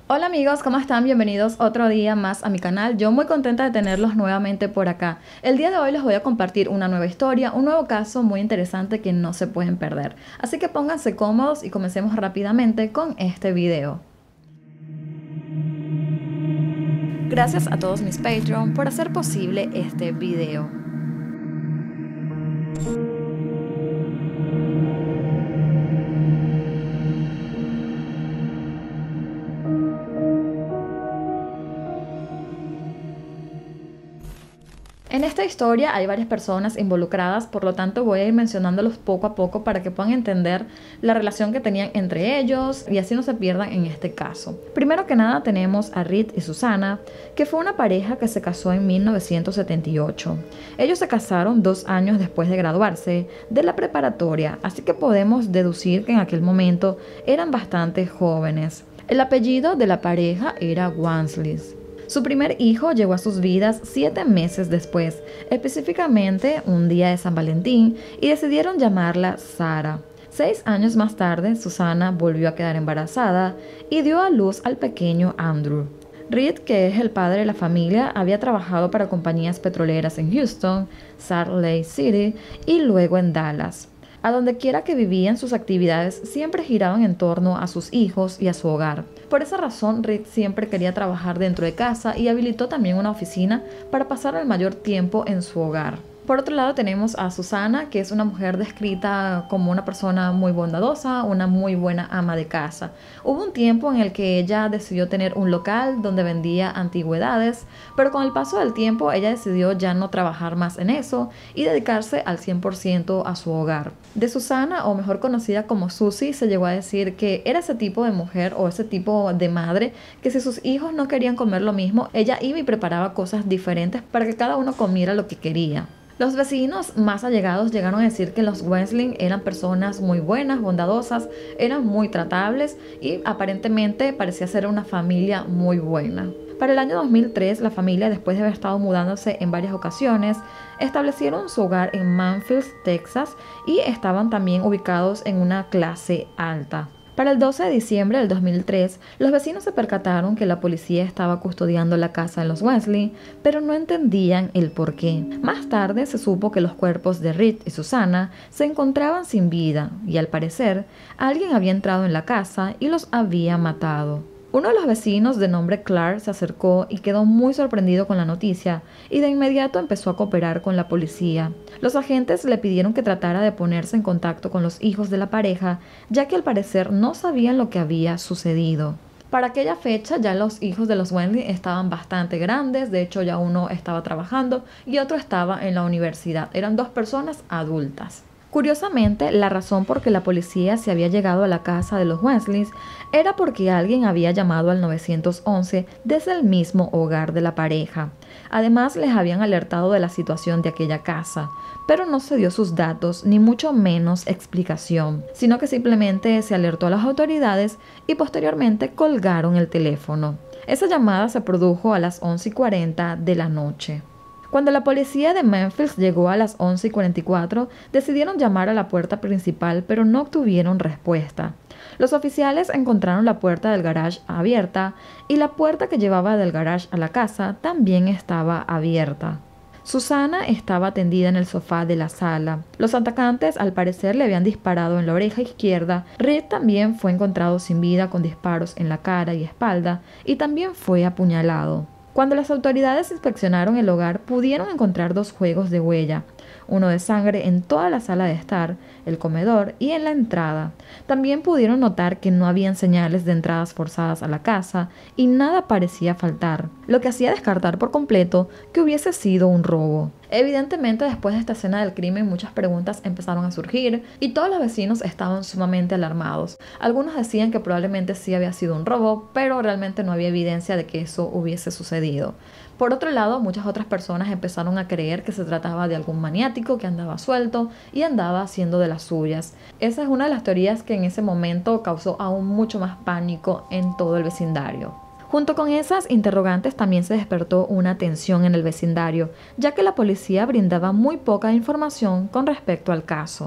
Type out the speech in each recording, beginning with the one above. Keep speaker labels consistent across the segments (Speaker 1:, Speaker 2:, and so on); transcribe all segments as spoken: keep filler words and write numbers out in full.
Speaker 1: Hola amigos, ¿cómo están? Bienvenidos otro día más a mi canal. Yo muy contenta de tenerlos nuevamente por acá. El día de hoy les voy a compartir una nueva historia, un nuevo caso muy interesante que no se pueden perder. Así que pónganse cómodos y comencemos rápidamente con este video. Gracias a todos mis Patreon por hacer posible este video. En esta historia hay varias personas involucradas, por lo tanto voy a ir mencionándolos poco a poco para que puedan entender la relación que tenían entre ellos y así no se pierdan en este caso. Primero que nada tenemos a Reed y Susana, que fue una pareja que se casó en mil novecientos setenta y ocho. Ellos se casaron dos años después de graduarse de la preparatoria, así que podemos deducir que en aquel momento eran bastante jóvenes. El apellido de la pareja era Walmsley. Su primer hijo llegó a sus vidas siete meses después, específicamente un día de San Valentín, y decidieron llamarla Sarah. Seis años más tarde, Susana volvió a quedar embarazada y dio a luz al pequeño Andrew. Reed, que es el padre de la familia, había trabajado para compañías petroleras en Houston, Salt Lake City y luego en Dallas. A donde quiera que vivían, sus actividades siempre giraban en torno a sus hijos y a su hogar. Por esa razón, Reed siempre quería trabajar dentro de casa y habilitó también una oficina para pasar el mayor tiempo en su hogar. Por otro lado tenemos a Susana, que es una mujer descrita como una persona muy bondadosa, una muy buena ama de casa. Hubo un tiempo en el que ella decidió tener un local donde vendía antigüedades, pero con el paso del tiempo ella decidió ya no trabajar más en eso y dedicarse al cien por ciento a su hogar. De Susana, o mejor conocida como Susie, se llegó a decir que era ese tipo de mujer o ese tipo de madre que si sus hijos no querían comer lo mismo, ella iba y preparaba cosas diferentes para que cada uno comiera lo que quería. Los vecinos más allegados llegaron a decir que los Walmsley eran personas muy buenas, bondadosas, eran muy tratables y aparentemente parecía ser una familia muy buena. Para el año dos mil tres, la familia, después de haber estado mudándose en varias ocasiones, establecieron su hogar en Memphis, Texas, y estaban también ubicados en una clase alta. Para el doce de diciembre del dos mil tres, los vecinos se percataron que la policía estaba custodiando la casa de los Walmsley, pero no entendían el por qué. Más tarde se supo que los cuerpos de Reed y Susana se encontraban sin vida y, al parecer, alguien había entrado en la casa y los había matado. Uno de los vecinos, de nombre Clark, se acercó y quedó muy sorprendido con la noticia y de inmediato empezó a cooperar con la policía. Los agentes le pidieron que tratara de ponerse en contacto con los hijos de la pareja, ya que al parecer no sabían lo que había sucedido. Para aquella fecha ya los hijos de los Walmsley estaban bastante grandes, de hecho ya uno estaba trabajando y otro estaba en la universidad. Eran dos personas adultas. Curiosamente, la razón por que la policía se había llegado a la casa de los Walmsley era porque alguien había llamado al nueve once desde el mismo hogar de la pareja. Además, les habían alertado de la situación de aquella casa, pero no se dio sus datos ni mucho menos explicación, sino que simplemente se alertó a las autoridades y posteriormente colgaron el teléfono. Esa llamada se produjo a las once y cuarenta de la noche. Cuando la policía de Memphis llegó a las once y cuarenta y cuatro, decidieron llamar a la puerta principal, pero no obtuvieron respuesta. Los oficiales encontraron la puerta del garage abierta y la puerta que llevaba del garage a la casa también estaba abierta. Susana estaba tendida en el sofá de la sala. Los atacantes al parecer le habían disparado en la oreja izquierda. Reed también fue encontrado sin vida con disparos en la cara y espalda y también fue apuñalado. Cuando las autoridades inspeccionaron el hogar, pudieron encontrar dos juegos de huella, uno de sangre en toda la sala de estar, el comedor y en la entrada. También pudieron notar que no habían señales de entradas forzadas a la casa y nada parecía faltar, lo que hacía descartar por completo que hubiese sido un robo. Evidentemente, después de esta escena del crimen, muchas preguntas empezaron a surgir y todos los vecinos estaban sumamente alarmados. Algunos decían que probablemente sí había sido un robo, pero realmente no había evidencia de que eso hubiese sucedido. Por otro lado, muchas otras personas empezaron a creer que se trataba de algún maniático que andaba suelto y andaba haciendo de las suyas. Esa es una de las teorías que en ese momento causó aún mucho más pánico en todo el vecindario. Junto con esas interrogantes también se despertó una tensión en el vecindario, ya que la policía brindaba muy poca información con respecto al caso.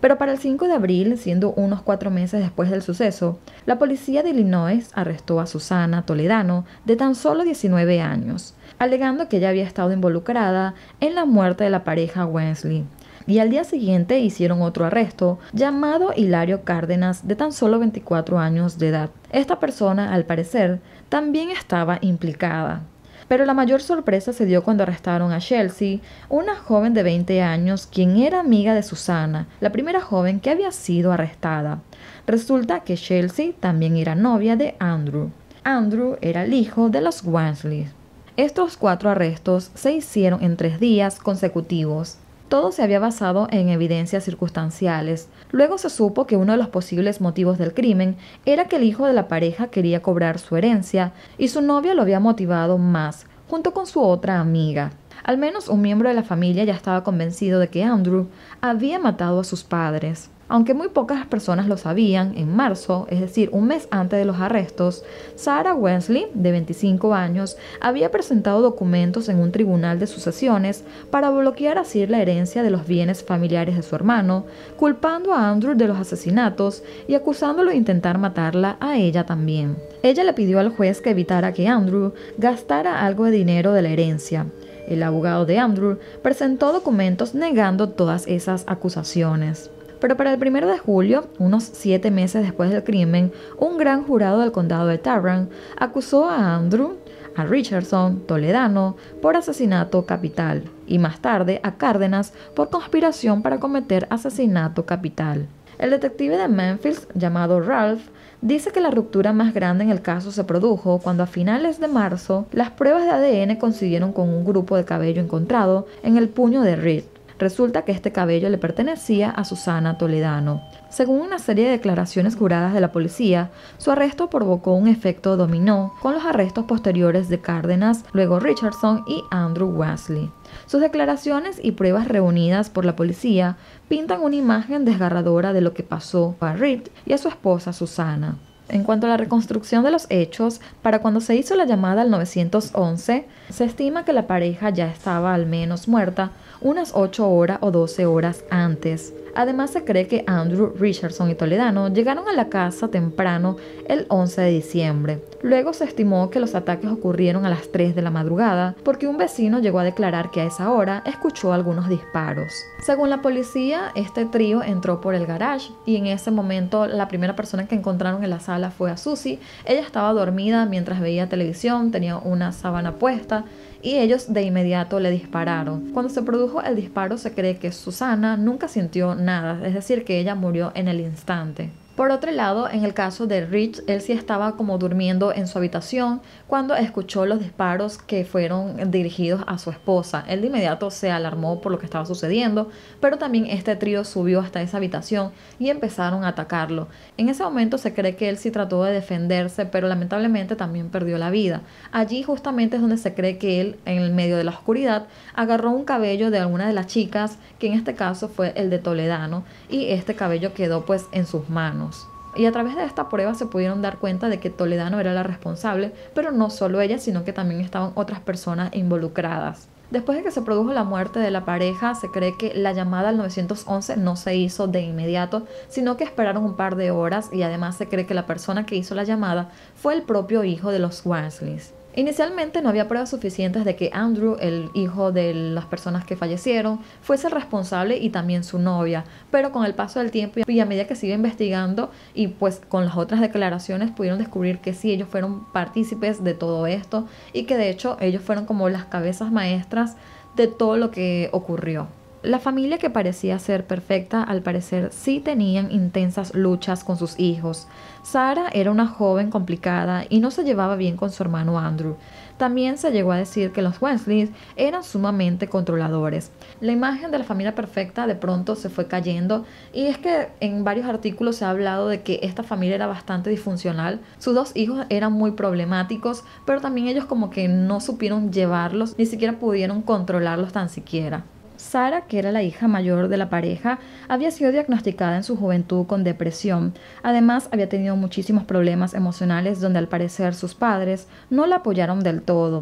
Speaker 1: Pero para el cinco de abril, siendo unos cuatro meses después del suceso, la policía de Illinois arrestó a Susana Toledano, de tan solo diecinueve años, alegando que ella había estado involucrada en la muerte de la pareja Wensley. Y al día siguiente hicieron otro arresto, llamado Hilario Cárdenas, de tan solo veinticuatro años de edad. Esta persona, al parecer, también estaba implicada. Pero la mayor sorpresa se dio cuando arrestaron a Chelsea, una joven de veinte años, quien era amiga de Susana, la primera joven que había sido arrestada. Resulta que Chelsea también era novia de Andrew. Andrew era el hijo de los Wensley. Estos cuatro arrestos se hicieron en tres días consecutivos. Todo se había basado en evidencias circunstanciales. Luego se supo que uno de los posibles motivos del crimen era que el hijo de la pareja quería cobrar su herencia y su novia lo había motivado más, junto con su otra amiga. Al menos un miembro de la familia ya estaba convencido de que Andrew había matado a sus padres. Aunque muy pocas personas lo sabían, en marzo, es decir, un mes antes de los arrestos, Sarah Wensley, de veinticinco años, había presentado documentos en un tribunal de sucesiones para bloquear así la herencia de los bienes familiares de su hermano, culpando a Andrew de los asesinatos y acusándolo de intentar matarla a ella también. Ella le pidió al juez que evitara que Andrew gastara algo de dinero de la herencia. El abogado de Andrew presentó documentos negando todas esas acusaciones. Pero para el primero de julio, unos siete meses después del crimen, un gran jurado del condado de Tarrant acusó a Andrew, a Richardson Toledano por asesinato capital y más tarde a Cárdenas por conspiración para cometer asesinato capital. El detective de Memphis, llamado Ralph, dice que la ruptura más grande en el caso se produjo cuando a finales de marzo las pruebas de A D N coincidieron con un grupo de cabello encontrado en el puño de Reed. Resulta que este cabello le pertenecía a Susana Toledano. Según una serie de declaraciones juradas de la policía, su arresto provocó un efecto dominó con los arrestos posteriores de Cárdenas, luego Richardson y Andrew Wensley. Sus declaraciones y pruebas reunidas por la policía pintan una imagen desgarradora de lo que pasó a Reed y a su esposa Susana. En cuanto a la reconstrucción de los hechos, para cuando se hizo la llamada al nueve once, se estima que la pareja ya estaba al menos muerta unas ocho horas o doce horas antes. Además, se cree que Andrew, Richardson y Toledano llegaron a la casa temprano el once de diciembre. Luego se estimó que los ataques ocurrieron a las tres de la madrugada porque un vecino llegó a declarar que a esa hora escuchó algunos disparos. Según la policía, este trío entró por el garage y en ese momento la primera persona que encontraron en la sala fue a Susie. Ella estaba dormida mientras veía televisión, tenía una sábana puesta y ellos de inmediato le dispararon. Cuando se produjo el disparo se cree que Susana nunca sintió nada, es decir, que ella murió en el instante. Por otro lado, en el caso de Rich, él sí estaba como durmiendo en su habitación cuando escuchó los disparos que fueron dirigidos a su esposa. Él de inmediato se alarmó por lo que estaba sucediendo, pero también este trío subió hasta esa habitación y empezaron a atacarlo. En ese momento se cree que él sí trató de defenderse, pero lamentablemente también perdió la vida. Allí justamente es donde se cree que él, en el medio de la oscuridad, agarró un cabello de alguna de las chicas, que en este caso fue el de Toledano, y este cabello quedó pues en sus manos. Y a través de esta prueba se pudieron dar cuenta de que Toledano era la responsable, pero no solo ella, sino que también estaban otras personas involucradas. Después de que se produjo la muerte de la pareja, se cree que la llamada al nueve once no se hizo de inmediato, sino que esperaron un par de horas y además se cree que la persona que hizo la llamada fue el propio hijo de los Wensleys. Inicialmente no había pruebas suficientes de que Andrew, el hijo de las personas que fallecieron, fuese el responsable y también su novia, pero con el paso del tiempo y a medida que se iba investigando y pues con las otras declaraciones pudieron descubrir que sí, ellos fueron partícipes de todo esto y que de hecho ellos fueron como las cabezas maestras de todo lo que ocurrió. La familia, que parecía ser perfecta, al parecer sí tenían intensas luchas con sus hijos. Sarah era una joven complicada y no se llevaba bien con su hermano Andrew. También se llegó a decir que los Wensleys eran sumamente controladores. La imagen de la familia perfecta de pronto se fue cayendo y es que en varios artículos se ha hablado de que esta familia era bastante disfuncional. Sus dos hijos eran muy problemáticos, pero también ellos como que no supieron llevarlos, ni siquiera pudieron controlarlos tan siquiera. Sarah, que era la hija mayor de la pareja, había sido diagnosticada en su juventud con depresión. Además, había tenido muchísimos problemas emocionales donde al parecer sus padres no la apoyaron del todo.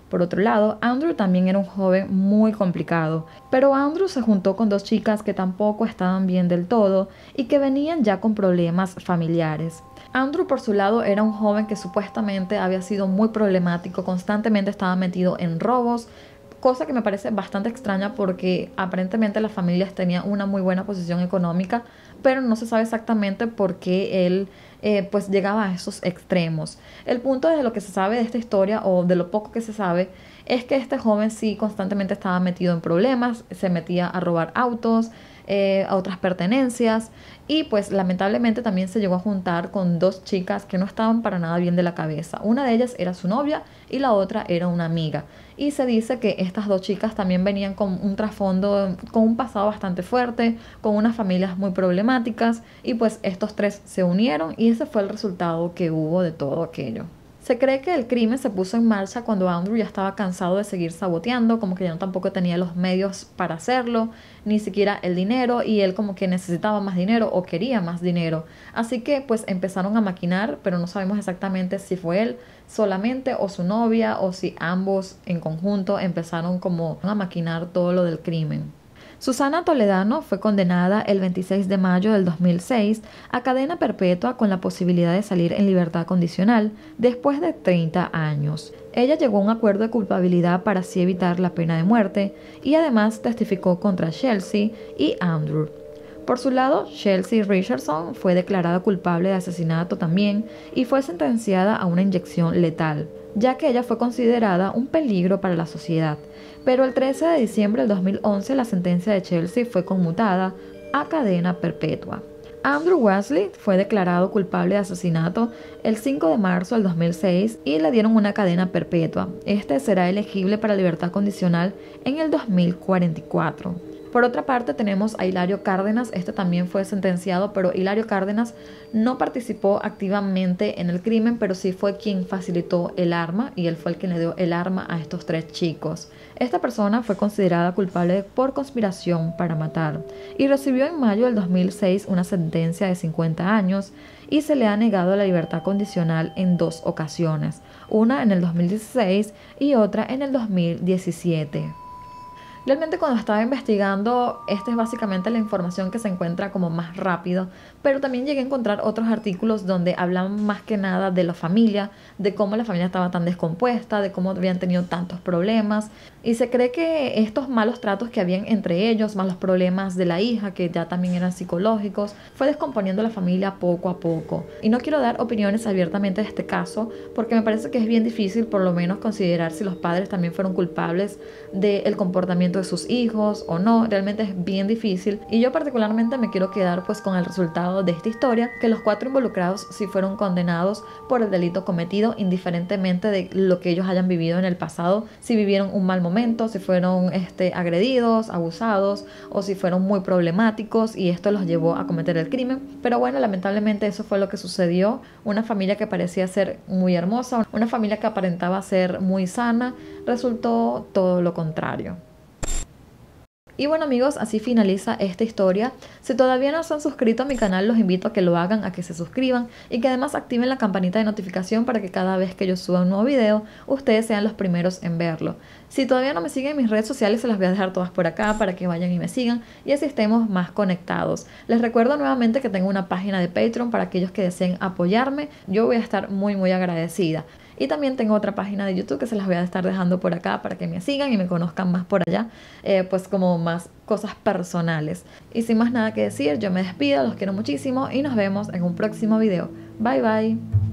Speaker 1: Por otro lado, Andrew también era un joven muy complicado, pero Andrew se juntó con dos chicas que tampoco estaban bien del todo y que venían ya con problemas familiares. Andrew, por su lado, era un joven que supuestamente había sido muy problemático, constantemente estaba metido en robos, cosa que me parece bastante extraña porque aparentemente las familias tenían una muy buena posición económica, pero no se sabe exactamente por qué él eh, pues llegaba a esos extremos. El punto de lo que se sabe de esta historia, o de lo poco que se sabe, es que este joven sí constantemente estaba metido en problemas, se metía a robar autos, eh, a otras pertenencias, y pues lamentablemente también se llegó a juntar con dos chicas que no estaban para nada bien de la cabeza. Una de ellas era su novia y la otra era una amiga. Y se dice que estas dos chicas también venían con un trasfondo, con un pasado bastante fuerte, con unas familias muy problemáticas, y pues estos tres se unieron y ese fue el resultado que hubo de todo aquello. Se cree que el crimen se puso en marcha cuando Andrew ya estaba cansado de seguir saboteando, como que ya no tampoco tenía los medios para hacerlo, ni siquiera el dinero, y él como que necesitaba más dinero o quería más dinero. Así que pues empezaron a maquinar, pero no sabemos exactamente si fue él solamente o su novia, o si ambos en conjunto empezaron como a maquinar todo lo del crimen. Susana Toledano fue condenada el veintiséis de mayo del dos mil seis a cadena perpetua con la posibilidad de salir en libertad condicional después de treinta años. Ella llegó a un acuerdo de culpabilidad para así evitar la pena de muerte y además testificó contra Chelsea y Andrew. Por su lado, Chelsea Richardson fue declarada culpable de asesinato también y fue sentenciada a una inyección letal, ya que ella fue considerada un peligro para la sociedad. Pero el trece de diciembre del dos mil once la sentencia de Chelsea fue conmutada a cadena perpetua. Andrew Wesley fue declarado culpable de asesinato el cinco de marzo del dos mil seis y le dieron una cadena perpetua. Este será elegible para libertad condicional en el dos mil cuarenta y cuatro. Por otra parte tenemos a Hilario Cárdenas. Este también fue sentenciado, pero Hilario Cárdenas no participó activamente en el crimen, pero sí fue quien facilitó el arma y él fue el quien le dio el arma a estos tres chicos. Esta persona fue considerada culpable por conspiración para matar y recibió en mayo del dos mil seis una sentencia de cincuenta años y se le ha negado la libertad condicional en dos ocasiones, una en el dos mil dieciséis y otra en el dos mil diecisiete. Realmente cuando estaba investigando, esta es básicamente la información que se encuentra como más rápido, pero también llegué a encontrar otros artículos donde hablan más que nada de la familia, de cómo la familia estaba tan descompuesta, de cómo habían tenido tantos problemas, y se cree que estos malos tratos que habían entre ellos, más los problemas de la hija, que ya también eran psicológicos, fue descomponiendo la familia poco a poco. Y no quiero dar opiniones abiertamente de este caso, porque me parece que es bien difícil por lo menos considerar si los padres también fueron culpables del comportamiento de sus hijos o no. Realmente es bien difícil y yo particularmente me quiero quedar pues con el resultado de esta historia, que los cuatro involucrados sí fueron condenados por el delito cometido, indiferentemente de lo que ellos hayan vivido en el pasado, si vivieron un mal momento, si fueron este, agredidos, abusados o si fueron muy problemáticos y esto los llevó a cometer el crimen. Pero bueno, lamentablemente eso fue lo que sucedió. Una familia que parecía ser muy hermosa, una familia que aparentaba ser muy sana, resultó todo lo contrario. Y bueno amigos, así finaliza esta historia. Si todavía no se han suscrito a mi canal, los invito a que lo hagan, a que se suscriban y que además activen la campanita de notificación para que cada vez que yo suba un nuevo video, ustedes sean los primeros en verlo. Si todavía no me siguen en mis redes sociales, se las voy a dejar todas por acá para que vayan y me sigan y así estemos más conectados. Les recuerdo nuevamente que tengo una página de Patreon para aquellos que deseen apoyarme. Yo voy a estar muy muy agradecida. Y también tengo otra página de YouTube que se las voy a estar dejando por acá para que me sigan y me conozcan más por allá, eh, pues como más cosas personales. Y sin más nada que decir, yo me despido, los quiero muchísimo y nos vemos en un próximo video. Bye bye.